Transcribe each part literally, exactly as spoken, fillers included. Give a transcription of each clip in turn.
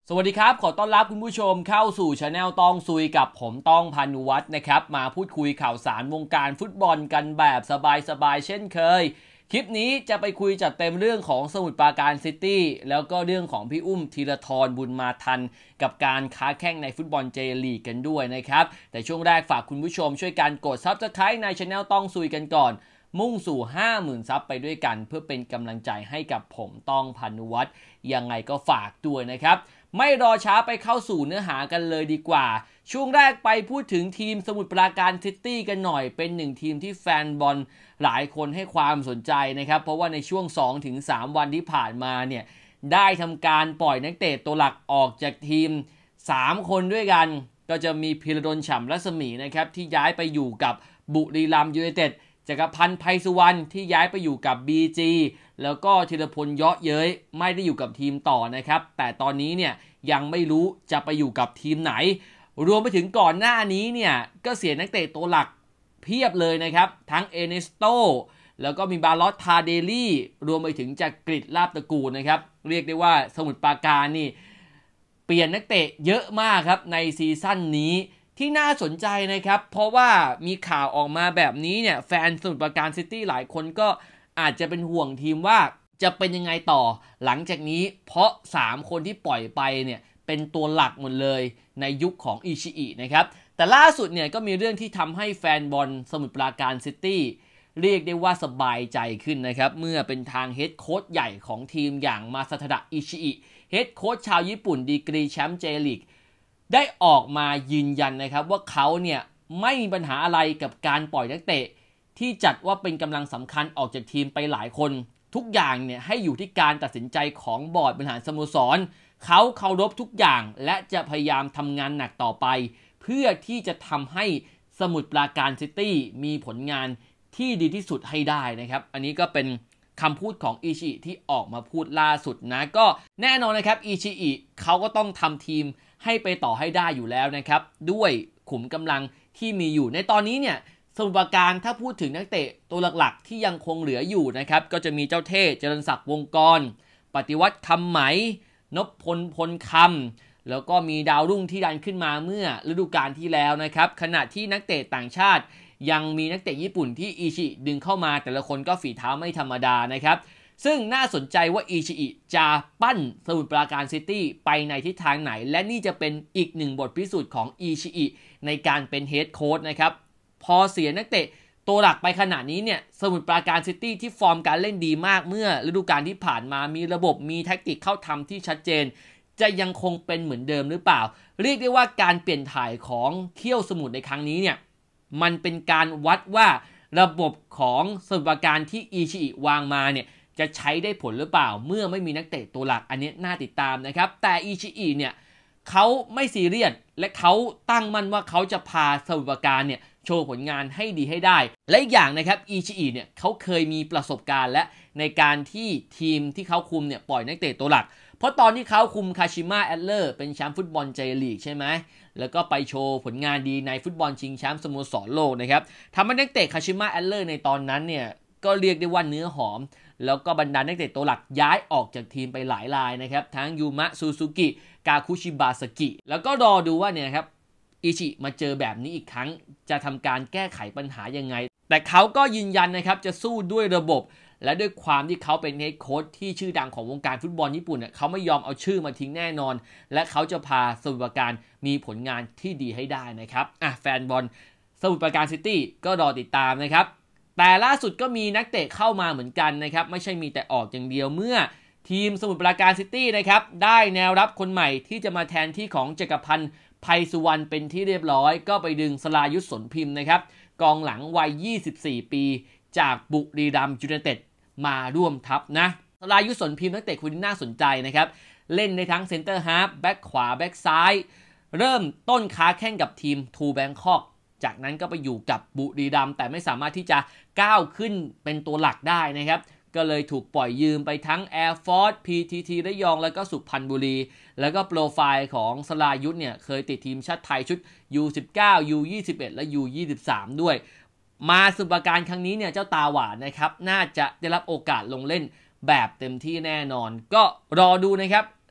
สวัสดีครับขอต้อนรับคุณผู้ชมเข้าสู่ช anel ต้องซุยกับผมต้องพานุวัฒน์นะครับมาพูดคุยข่าวสารวงการฟุตบอลกันแบบสบายๆเช่นเคยคลิปนี้จะไปคุยจัดเต็มเรื่องของสมุทรปราการซิตี้แล้วก็เรื่องของพี่อุ้มธีรทรบุญมาทันกับการค้าแข่งในฟุตบอลเจลีกกันด้วยนะครับแต่ช่วงแรกฝากคุณผู้ชมช่วยกันกด ซับสไครบ์ ในช anel ต้องซุยกันก่อนมุ่งสู่ ห้าหมื่น ซับไปด้วยกันเพื่อเป็นกำลังใจให้กับผมต้องพานุวัฒน์ยังไงก็ฝากด้วยนะครับไม่รอช้าไปเข้าสู่เนื้อหากันเลยดีกว่าช่วงแรกไปพูดถึงทีมสมุทรปราการซิตี้กันหน่อยเป็นหนึ่งทีมที่แฟนบอลหลายคนให้ความสนใจนะครับเพราะว่าในช่วง สองถึงสาม วันที่ผ่านมาเนี่ยได้ทำการปล่อยนักเตะตัวหลักออกจากทีมสามคนด้วยกันก็จะมีพีรดลฉ่ำรัศมีนะครับที่ย้ายไปอยู่กับบุรีรัมย์ยูไนเต็ดจักรพันธ์ไพสุวรรณที่ย้ายไปอยู่กับ บี จี แล้วก็ธีรพลเยาะเย้ยไม่ได้อยู่กับทีมต่อนะครับแต่ตอนนี้เนี่ยยังไม่รู้จะไปอยู่กับทีมไหนรวมไปถึงก่อนหน้านี้เนี่ยก็เสียนักเตะตัวหลักเพียบเลยนะครับทั้งเอเนสโตแล้วก็มีบาลอตทาเดลี่รวมไปถึงจากกริดลาบตระกูลนะครับเรียกได้ว่าสมุทรปราการนี่เปลี่ยนนักเตะเยอะมากครับในซีซั่นนี้ที่น่าสนใจนะครับเพราะว่ามีข่าวออกมาแบบนี้เนี่ยแฟนสมุทรปราการซิตี้หลายคนก็อาจจะเป็นห่วงทีมว่าจะเป็นยังไงต่อหลังจากนี้เพราะสามคนที่ปล่อยไปเนี่ยเป็นตัวหลักหมดเลยในยุคของอิชิอินะครับแต่ล่าสุดเนี่ยก็มีเรื่องที่ทำให้แฟนบอลสมุทรปราการซิตี้เรียกได้ว่าสบายใจขึ้นนะครับเมื่อเป็นทางเฮดโค้ชใหญ่ของทีมอย่างมาซาทาดะอิชิอิเฮดโค้ชชาวญี่ปุ่นดีกรีแชมป์เจลีกได้ออกมายืนยันนะครับว่าเขาเนี่ยไม่มีปัญหาอะไรกับการปล่อยนักเตะที่จัดว่าเป็นกำลังสำคัญออกจากทีมไปหลายคนทุกอย่างเนี่ยให้อยู่ที่การตัดสินใจของบอร์ดบริหารสโมสรเขาเคารพทุกอย่างและจะพยายามทำงานหนักต่อไปเพื่อที่จะทำให้สมุทรปราการซิตี้มีผลงานที่ดีที่สุดให้ได้นะครับอันนี้ก็เป็นคำพูดของอิชิอิที่ออกมาพูดล่าสุดนะก็แน่นอนนะครับอิชิอิเขาก็ต้องทำทีมให้ไปต่อให้ได้อยู่แล้วนะครับด้วยขุมกำลังที่มีอยู่ในตอนนี้เนี่ยสมุทรปราการถ้าพูดถึงนักเตะตัวหลักๆที่ยังคงเหลืออยู่นะครับก็จะมีเจ้าเท่เจริญศักดิ์วงกรปฏิวัติคำไหมนพพลพลคำแล้วก็มีดาวรุ่งที่ดันขึ้นมาเมื่อฤดูกาลที่แล้วนะครับขณะที่นักเตะต่างชาติยังมีนักเตะญี่ปุ่นที่อิชิดึงเข้ามาแต่ละคนก็ฝีเท้าไม่ธรรมดานะครับซึ่งน่าสนใจว่าอิชิอิจะปั้นสมุทรปราการซิตี้ไปในทิศทางไหนและนี่จะเป็นอีกหนึ่งบทพิสูจน์ของอิชิอิในการเป็นเฮดโค้ชนะครับพอเสียนักเตะตัวหลักไปขนาดนี้เนี่ยสมุทรปราการซิตี้ที่ฟอร์มการเล่นดีมากเมื่อฤดูกาลที่ผ่านมามีระบบมีแทคติกเข้าทำที่ชัดเจนจะยังคงเป็นเหมือนเดิมหรือเปล่าเรียกได้ว่าการเปลี่ยนถ่ายของเขี้ยวสมุทรในครั้งนี้เนี่ยมันเป็นการวัดว่าระบบของสมุทรปราการที่อิชิอิวางมาเนี่ยจะใช้ได้ผลหรือเปล่าเมื่อไม่มีนักเตะตัวหลักอันนี้น่าติดตามนะครับแต่อิชิอิเนี่ยเขาไม่ซีเรียสและเขาตั้งมั่นว่าเขาจะพาสมุทรปราการเนี่ยโชว์ผลงานให้ดีให้ได้และอีกอย่างนะครับอิชิอิเนี่ยเขาเคยมีประสบการณ์และในการที่ทีมที่เขาคุมเนี่ยปล่อยนักเตะตัวหลักเพราะตอนที่เขาคุมคาชิมะแอตเลอร์เป็นแชมป์ฟุตบอลเจลีกใช่ไหมแล้วก็ไปโชว์ผลงานดีในฟุตบอลชิงแชมป์สโมสรโลกนะครับทำให้นักเตะคาชิมะแอตเลอร์ในตอนนั้นเนี่ยก็เรียกได้ว่าเนื้อหอมแล้วก็บรรดานักเตะตัวหลักย้ายออกจากทีมไปหลายรายนะครับทั้งยูมะซูซูกิกาคุชิบาสกิแล้วก็รอดูว่าเนี่ยครับอิชิมาเจอแบบนี้อีกครั้งจะทำการแก้ไขปัญหายังไงแต่เขาก็ยืนยันนะครับจะสู้ด้วยระบบและด้วยความที่เขาเป็นเฮดโค้ชที่ชื่อดังของวงการฟุตบอลญี่ปุ่นเนี่ยเขาไม่ยอมเอาชื่อมาทิ้งแน่นอนและเขาจะพาสมุทรปราการมีผลงานที่ดีให้ได้นะครับอ่ะแฟนบอลสมุทรปราการซิตี้ก็รอติดตามนะครับแต่ล่าสุดก็มีนักเตะเข้ามาเหมือนกันนะครับไม่ใช่มีแต่ออกอย่างเดียวเมื่อทีมสมุทรปราการซิตี้นะครับได้แนวรับคนใหม่ที่จะมาแทนที่ของจักรพันธ์ไพสุวรรณเป็นที่เรียบร้อยก็ไปดึงสรายุทธสนพิมพ์นะครับกองหลังวัยยี่สิบสี่ปีจากบุรีรัมย์ยูไนเต็ดมาร่วมทัพนะสรายุทธสนพิมพ์นักเตะคนนี้น่าสนใจนะครับเล่นในทั้งเซนเตอร์ฮาล์ฟแบ็คขวาแบ็คซ้ายเริ่มต้นค้าแข่งกับทีมทูแบงคอกจากนั้นก็ไปอยู่กับบุรีรัมย์แต่ไม่สามารถที่จะก้าวขึ้นเป็นตัวหลักได้นะครับก็เลยถูกปล่อยยืมไปทั้ง Air Force พี ที ที ระยองแล้วก็สุพรรณบุรีแล้วก็โปรไฟล์ของสรายุทธเนี่ยเคยติดทีมชาติไทยชุด ยู สิบเก้า ยู ยี่สิบเอ็ด และ ยู ยี่สิบสาม ด้วยมาสมุทรปราการครั้งนี้เนี่ยเจ้าตาหวานนะครับน่าจะได้รับโอกาสลงเล่นแบบเต็มที่แน่นอนก็รอดูนะครับ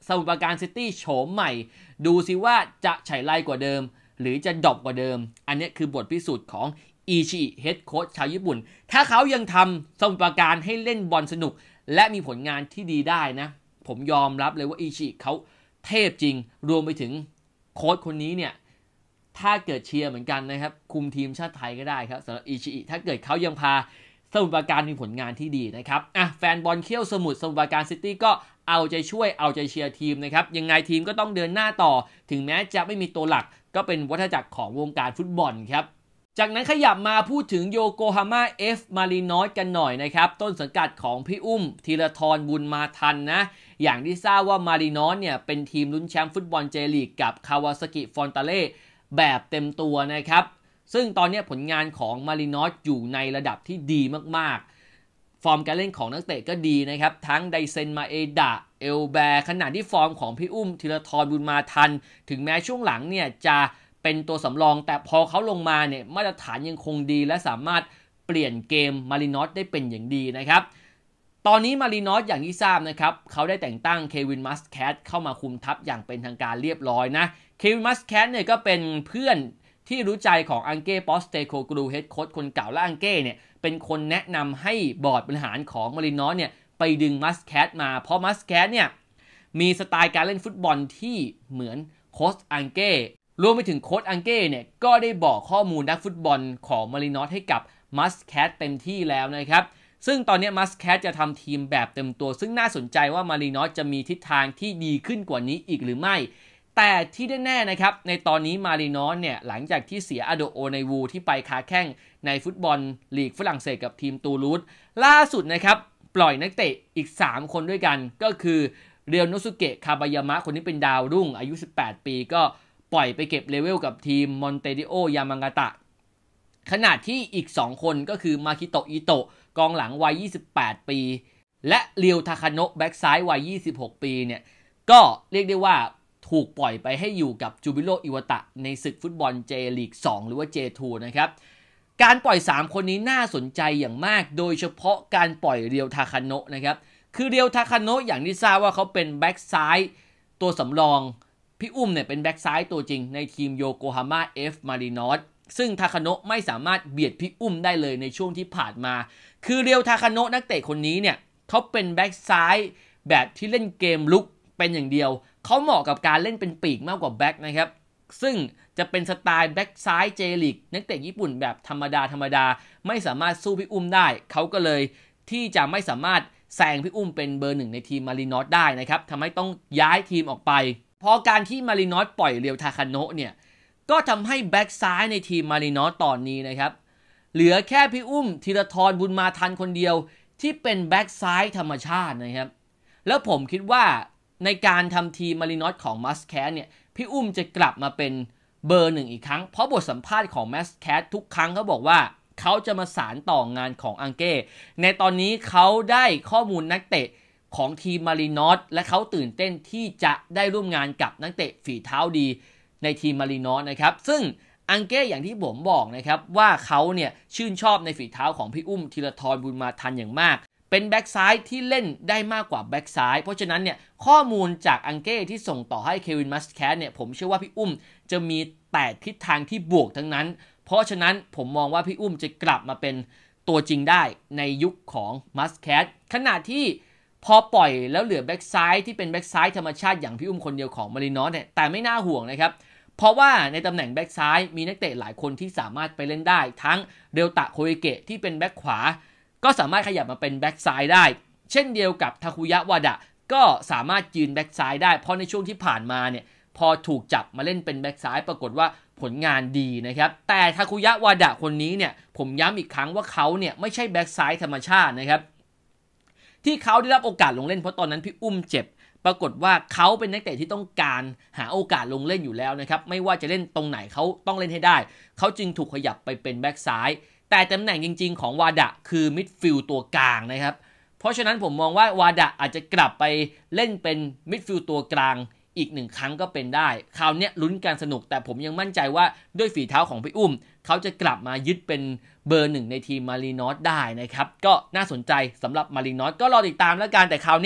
สมุทรปราการซิตี้โฉมใหม่ดูซิว่าจะไฉไลกว่าเดิมหรือจะดรอปกว่าเดิมอันนี้คือบทพิสูจน์ของอิชิอิเฮดโค้ชชาวญี่ปุ่นถ้าเขายังทำสมุทรปราการให้เล่นบอลสนุกและมีผลงานที่ดีได้นะผมยอมรับเลยว่าอิชิเขาเทพจริงรวมไปถึงโค้ชคนนี้เนี่ยถ้าเกิดเชียร์เหมือนกันนะครับคุมทีมชาติไทยก็ได้ครับสำหรับอิชิอิถ้าเกิดเขายังพาสมุทรปราการมีผลงานที่ดีนะครับอ่ะแฟนบอลเขี้ยวสมุทรสมุทรปราการซิตี้ก็เอาใจช่วยเอาใจเชียร์ทีมนะครับยังไงทีมก็ต้องเดินหน้าต่อถึงแม้จะไม่มีตัวหลักก็เป็นวัฏจักรของวงการฟุตบอลครับจากนั้นขยับมาพูดถึงโยโกฮาม่าเอฟมารินอสกันหน่อยนะครับต้นสังกัดของพี่อุ้มธีรทรบุญมาทันนะอย่างที่ทราบว่ามารินอสเนี่ยเป็นทีมลุ้นแชมป์ฟุตบอลเจลีกกับคาวาซากิฟอนตาเล่แบบเต็มตัวนะครับซึ่งตอนนี้ผลงานของมารินอสอยู่ในระดับที่ดีมากๆฟอร์มการเล่นของนักเตะก็ดีนะครับทั้งไดเซนมาเอดะเอลแบร์ขณะที่ฟอร์มของพี่อุ้มธีรทรบุญมาทันถึงแม้ช่วงหลังเนี่ยจะเป็นตัวสำรองแต่พอเขาลงมาเนี่ยมาตรฐานยังคงดีและสามารถเปลี่ยนเกมมารินอสได้เป็นอย่างดีนะครับตอนนี้มารินอสอย่างที่ทราบนะครับเขาได้แต่งตั้งเควินมัสแคทเข้ามาคุมทัพอย่างเป็นทางการเรียบร้อยนะเควินมัสแคทเนี่ยก็เป็นเพื่อนที่รู้ใจของอังเก้ปอสเตโคกรูเฮดโค้ชคนเก่าและอังเก้เนี่ยเป็นคนแนะนำให้บอร์ดบริหารของมารินอสเนี่ยไปดึงมัสแคทมาเพราะมัสแคทเนี่ยมีสไตล์การเล่นฟุตบอลที่เหมือนโค้ชอังเก้รวมไปถึงโค้ชอังเก้เนี่ยก็ได้บอกข้อมูลนักฟุตบอลของมารินอสให้กับมัสแคทเต็มที่แล้วนะครับซึ่งตอนนี้มัสแคทจะทำทีมแบบเต็มตัวซึ่งน่าสนใจว่ามารินอสจะมีทิศทางที่ดีขึ้นกว่านี้อีกหรือไม่แต่ที่แน่ๆนะครับในตอนนี้มารินอสเนี่ยหลังจากที่เสียอาโดโอไนวูที่ไปค้าแข้งในฟุตบอลลีกฝรั่งเศสกับทีมตูลูสล่าสุดนะครับปล่อยนักเตะอีกสามคนด้วยกันก็คือเรียวโนสุเกะคาบายามะคนนี้เป็นดาวรุ่งอายุสิบแปดปีก็ปล่อยไปเก็บเลเวลกับทีมมอนเตดิโอยามางาตะขณะที่อีกสองคนก็คือมาคิโตะอิโตะกองหลังวัยยี่สิบแปดปีและเรียวทาคาโนะแบ็กซ้ายวัยยี่สิบหกปีเนี่ยก็เรียกได้ว่าถูกปล่อยไปให้อยู่กับจูบิโรอิวาตะในศึกฟุตบอลเจลีกสองหรือว่า เจ ทู นะครับการปล่อยสามคนนี้น่าสนใจอย่างมากโดยเฉพาะการปล่อยเรียวทาคาโนะนะครับคือเรียวทาคาโนะอย่างที่ทราบว่าเขาเป็นแบ็กซ้ายตัวสำรองพี่อุ้มเนี่ยเป็นแบ็กซ้ายตัวจริงในทีมโยโกฮาม่าเอฟมารินอสซึ่งทาคาโนะไม่สามารถเบียดพี่อุ้มได้เลยในช่วงที่ผ่านมาคือเรียวทาคาโนะนักเตะคนนี้เนี่ยเขาเป็นแบ็กซ้ายแบบที่เล่นเกมลุกเป็นอย่างเดียวเขาเหมาะกับการเล่นเป็นปีกมากกว่าแบ็กนะครับซึ่งจะเป็นสไตล์แบ็กซ้ายเจลีกนักเตะญี่ปุ่นแบบธรรมดาธรรมดาไม่สามารถสู้พี่อุ้มได้เขาก็เลยที่จะไม่สามารถแซงพี่อุ้มเป็นเบอร์หนึ่งในทีมมารินอสได้นะครับทำให้ต้องย้ายทีมออกไปพอการที่มารินอสปล่อยเรียวทาคาโนะเนี่ยก็ทำให้แบ็กซ้ายในทีมมารินอสตอนนี้นะครับเหลือแค่พี่อุ้มธีรทรบุญมาทันคนเดียวที่เป็นแบ็กซ้ายธรรมชาตินะครับแล้วผมคิดว่าในการทำทีมมารินอสของมัสแคทเนี่ยพี่อุ้มจะกลับมาเป็นเบอร์หนึ่งอีกครั้งเพราะบทสัมภาษณ์ของมัสแคททุกครั้งเขาบอกว่าเขาจะมาสานต่องานของอังเก้ในตอนนี้เขาได้ข้อมูลนักเตะของทีมมารินอสและเขาตื่นเต้นที่จะได้ร่วมงานกับนักเตะฝีเท้าดีในทีมมารินอสนะครับซึ่งอังเก้อย่างที่ผมบอกนะครับว่าเขาเนี่ยชื่นชอบในฝีเท้าของพี่อุ้มธีรทรบุญมาทันอย่างมากเป็นแบ็กซ้ายที่เล่นได้มากกว่าแบ็กซ้ายเพราะฉะนั้นเนี่ยข้อมูลจากอังเก้ที่ส่งต่อให้เควินมัสแคทเนี่ยผมเชื่อว่าพี่อุ้มจะมีแต่ทิศทางที่บวกทั้งนั้นเพราะฉะนั้นผมมองว่าพี่อุ้มจะกลับมาเป็นตัวจริงได้ในยุคของมัสแคทขณะที่พอปล่อยแล้วเหลือแบ็กซ้ายที่เป็นแบ็กซ้ายธรรมชาติอย่างพี่อุ้มคนเดียวของมารินอสเนี่ยแต่ไม่น่าห่วงนะครับเพราะว่าในตำแหน่งแบ็กซ้ายมีนักเตะหลายคนที่สามารถไปเล่นได้ทั้งเดลตะโคอิเกะที่เป็นแบ็กขวาก็สามารถขยับมาเป็นแบ็กซ้ายได้เช่นเดียวกับทาคุยะวาดะก็สามารถยืนแบ็กซ้ายได้เพราะในช่วงที่ผ่านมาเนี่ยพอถูกจับมาเล่นเป็นแบ็กซ้ายปรากฏว่าผลงานดีนะครับแต่ทาคุยะวาดะคนนี้เนี่ยผมย้ำอีกครั้งว่าเขาเนี่ยไม่ใช่แบ็กซ้ายธรรมชาตินะครับที่เขาได้รับโอกาสลงเล่นเพราะตอนนั้นพี่อุ้มเจ็บปรากฏว่าเขาเป็นนักเตะที่ต้องการหาโอกาสลงเล่นอยู่แล้วนะครับไม่ว่าจะเล่นตรงไหนเขาต้องเล่นให้ได้เขาจึงถูกขยับไปเป็นแบ็กซ้ายแต่ตำแหน่งจริงๆของวาดะคือมิดฟิลด์ตัวกลางนะครับเพราะฉะนั้นผมมองว่าวาดะอาจจะกลับไปเล่นเป็นมิดฟิลด์ตัวกลางอีกหนึ่งครั้งก็เป็นได้คราวนี้ลุ้นการสนุกแต่ผมยังมั่นใจว่าด้วยฝีเท้าของพี่อุ้มเขาจะกลับมายึดเป็นเบอร์หนึ่งในทีมมารินอสได้นะครับก็น่าสนใจสำหรับมารินอสก็รอติดตามแล้วกันแต่คราวนี้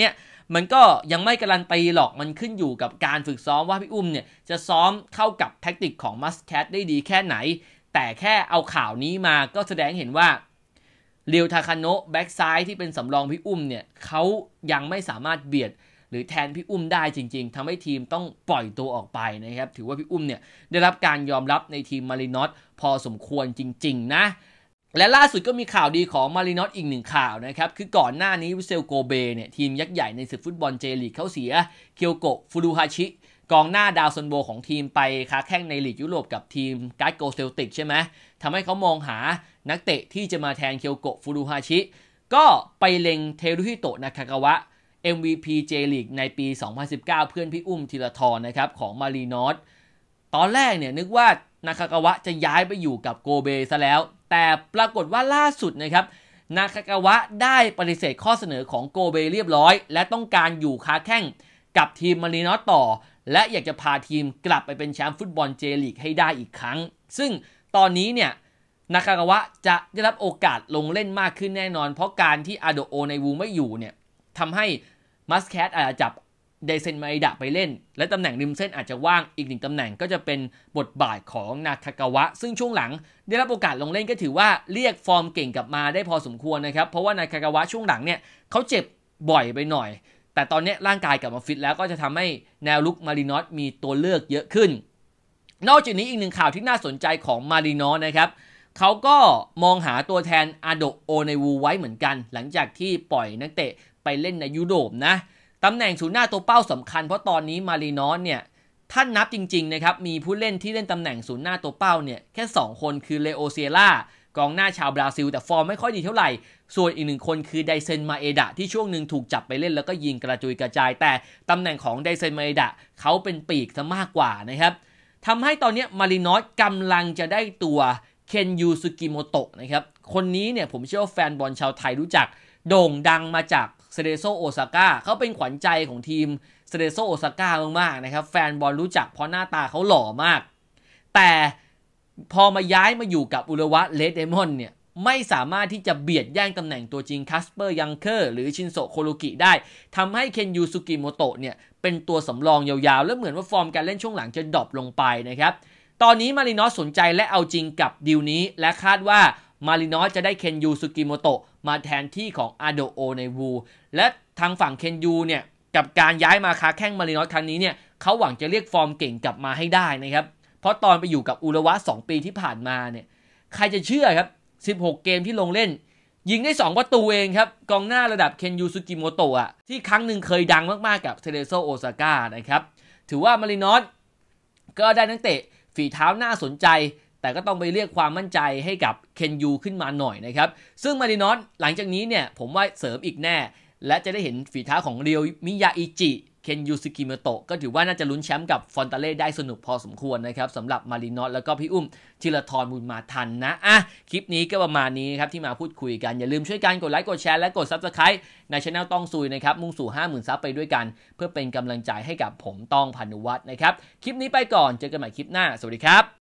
มันก็ยังไม่การันตีหรอกมันขึ้นอยู่กับการฝึกซ้อมว่าพี่อุ้มเนี่ยจะซ้อมเข้ากับแท็กติกของมัสแคทได้ดีแค่ไหนแต่แค่เอาข่าวนี้มาก็แสดงเห็นว่าเรียวทาคาโนะแบ็กซ้ายที่เป็นสำรองพี่อุ้มเนี่ยเขายังไม่สามารถเบียดหรือแทนพี่อุ้มได้จริงๆทำให้ทีมต้องปล่อยตัวออกไปนะครับถือว่าพี่อุ้มเนี่ยได้รับการยอมรับในทีมมารินอสพอสมควรจริงๆนะและล่าสุดก็มีข่าวดีของมารินอสอีกหนึ่งข่าวนะครับคือก่อนหน้านี้วิเซลโกเบเนี่ยทีมยักษ์ใหญ่ในศึกฟุตบอลเจลีกเขาเสียเคียวโกะฟูรุฮาชิกองหน้าดาวซันโบของทีมไปค้าแข่งในลีกยุโรปกับทีมการ์ดโกเซลติกใช่ไหมทำให้เขามองหานักเตะที่จะมาแทนเคียวโกะฟูรุฮาชิก็ไปเล็งเทรุฮิโตะนาคากาวะ เอ็ม วี พี J League ในปี สองพันสิบเก้า เพื่อนพี่อุ้มธีรทรนะครับของมารีนอสตอนแรกเนี่ยนึกว่านาคากาวะจะย้ายไปอยู่กับโกเบซะแล้วแต่ปรากฏว่าล่าสุดนะครับนาคากาวะได้ปฏิเสธข้อเสนอของโกเบเรียบร้อยและต้องการอยู่ค้าแข่งกับทีมมารีนอสต่อและอยากจะพาทีมกลับไปเป็นแชมป์ฟุตบอลเจลีกให้ได้อีกครั้งซึ่งตอนนี้เนี่ยนาคากาวะจะได้รับโอกาสลงเล่นมากขึ้นแน่นอนเพราะการที่อาโดโอในวูไม่อยู่เนี่ยทำให้มัสแคทอาจจะจับเดเซนมาอิดะไปเล่นและตำแหน่งริมเส้นอาจจะว่างอีกหนึ่งตำแหน่งก็จะเป็นบทบาทของนาคากาวะซึ่งช่วงหลังได้รับโอกาสลงเล่นก็ถือว่าเรียกฟอร์มเก่งกลับมาได้พอสมควรนะครับเพราะว่านาคากาวะช่วงหลังเนี่ยเขาเจ็บบ่อยไปหน่อยแต่ตอนนี้ร่างกายกลับมาฟิตแล้วก็จะทำให้แนวลุกมารินอสมีตัวเลือกเยอะขึ้นนอกจากนี้อีกหนึ่งข่าวที่น่าสนใจของมารินอสนะครับเขาก็มองหาตัวแทนอาโดโอในวูไว้เหมือนกันหลังจากที่ปล่อยนักเตะไปเล่นในยุโรปนะตำแหน่งศูนย์หน้าตัวเป้าสำคัญเพราะตอนนี้มารินอสเนี่ยท่านนับจริงๆนะครับมีผู้เล่นที่เล่นตำแหน่งศูนย์หน้าตัวเป้าเนี่ยแค่สองคนคือเลโอเซียร่ากองหน้าชาวบราซิลแต่ฟอร์มไม่ค่อยดีเท่าไหร่ส่วนอีกหนึ่งคนคือไดเซนมาเอดะที่ช่วงหนึ่งถูกจับไปเล่นแล้วก็ยิงกระจุยกระจายแต่ตำแหน่งของไดเซนมาเอดะเขาเป็นปีกซะมากกว่านะครับทำให้ตอนนี้มารินอสกำลังจะได้ตัวเคนยูซุกิโมโตะนะครับคนนี้เนี่ยผมเชื่อว่าแฟนบอลชาวไทยรู้จักโด่งดังมาจากเซเดโซโอซาก้าเขาเป็นขวัญใจของทีมเซเดโซโอซาก้ามากๆนะครับแฟนบอลรู้จักเพราะหน้าตาเขาหล่อมากแต่พอมาย้ายมาอยู่กับอุระวะเลดเดมอนเนี่ยไม่สามารถที่จะเบียดแย่งตำแหน่งตัวจริงคัสเปอร์ยังเคอร์หรือชินโซโคโรกิได้ทำให้เคนยูซุกิโมโตะเนี่ยเป็นตัวสำรองยาวๆแล้วเหมือนว่าฟอร์มการเล่นช่วงหลังจะดรอปลงไปนะครับตอนนี้มารินอสสนใจและเอาจริงกับดีลนี้และคาดว่ามารินอสจะได้เคนยูซุกิโมโตะมาแทนที่ของอาโดโอในวูและทางฝั่งเคนยูเนี่ยกับการย้ายมาค้าแข้งมารินอสครั้งนี้เนี่ยเขาหวังจะเรียกฟอร์มเก่งกลับมาให้ได้นะครับเพราะตอนไปอยู่กับอุระวะสองปีที่ผ่านมาเนี่ยใครจะเชื่อครับสิบหกเกมที่ลงเล่นยิงได้สองประตูเองครับกองหน้าระดับเคนยูซุกิโมโตะที่ครั้งหนึ่งเคยดังมากๆกับเซเดโซโอซาก้านะครับถือว่ามารินอสก็ได้นักเตะฝีเท้าน่าสนใจแต่ก็ต้องไปเรียกความมั่นใจให้กับเคนยูขึ้นมาหน่อยนะครับซึ่งมารินอสหลังจากนี้เนี่ยผมว่าเสริมอีกแน่และจะได้เห็นฝีเท้าของเรียวมิยาอิจิเคนยูซึกิโมโตะก็ถือว่าน่าจะลุ้นแชมป์กับฟอนตาเล่ได้สนุกพอสมควรนะครับสำหรับมารินอสแล้วก็พี่อุ้มธีรทรบุญมาทันนะอ่ะคลิปนี้ก็ประมาณนี้ครับที่มาพูดคุยกันอย่าลืมช่วยกันกดไลค์กดแชร์และกด ซับสไครบ์ ในช่องต้องซุยนะครับมุ่งสู่ ห้าหมื่น ซับไปด้วยกันเพื่อเป็นกำลังใจให้กับผมต้องพานุวัฒน์นะครับคลิปนี้ไปก่อนเจอกันใหม่คลิปหน้าสวัสดีครับ